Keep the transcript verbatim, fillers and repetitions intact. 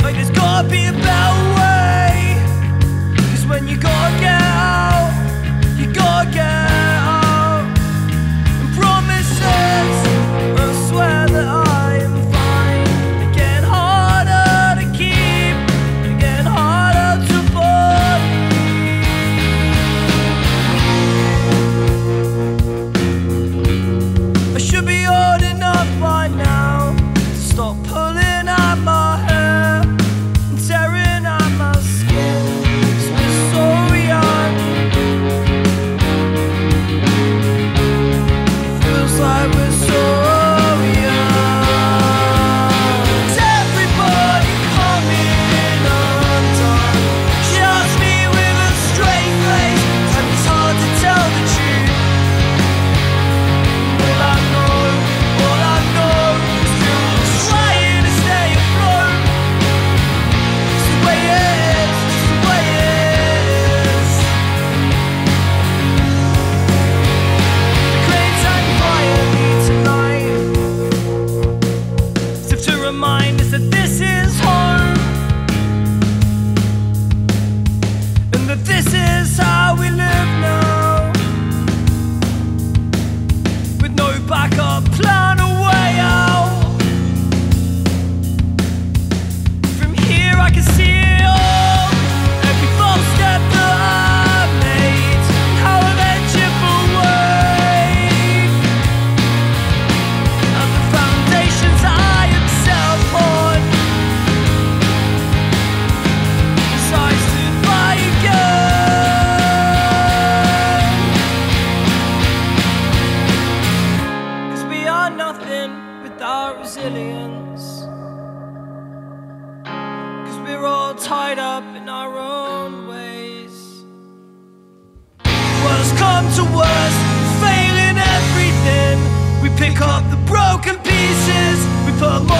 Like there's gotta be a better way. Cause when you gotta get out, you gotta get out. And promises, I swear that I am fine. They're getting harder to keep, they're getting harder to believe. I should be old enough by now to stop pulling at my hair and tearing at my skin. 'Cause we're so young. It feels like we're so young. Is everybody coming undone? She asked me with a straight face, and it's hard to tell the truth. All I know, all I know is just trying to stay afloat. It's the way it is, it's the way it is. The cranes hang quietly tonight, as if to remind us that this is home, and that this is how we live now, with no backup plan or way out. From here I can see it all, every false step that I've made, how I let you away, and the foundations I am set upon, as I stood by again. 'Cause we are nothing without resilience. 'Cause we're all tied up in our own ways. Worst come to worst, failing everything, we pick up the broken pieces, we put 'em